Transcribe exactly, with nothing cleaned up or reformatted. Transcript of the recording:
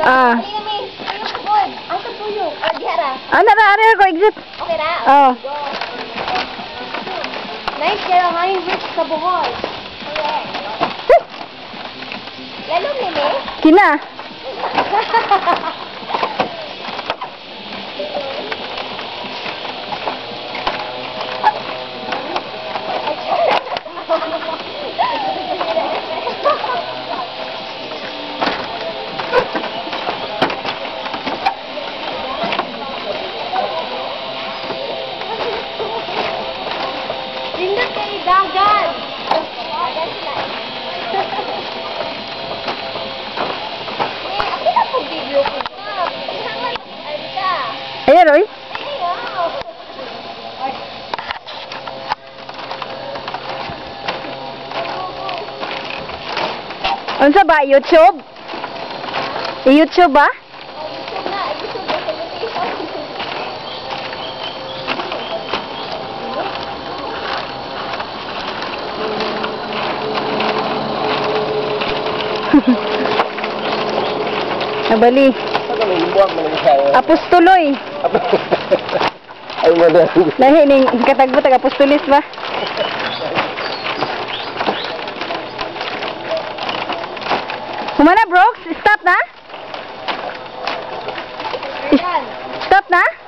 Ah. Ang katuyok. Ah, dihara. Ano na, ano ko exit? Okay na? Oh. Go. Nice, pero hanging rich sa Bohol. Correct. Lalong nini? Kina. Tingnan kay dagan. Dagan sila. Eh, ako na po video ko. Hangan anta. Ayan, oy. Ayaw. Unsa ba? YouTube? I-YouTube ba? Oh, YouTube na. YouTube na. Nabali. Apostuloy. Ay mo na. Lahi ning katagbo tag apostolis ba? Humana, Brooks? Stop na? Ayan. Stop na?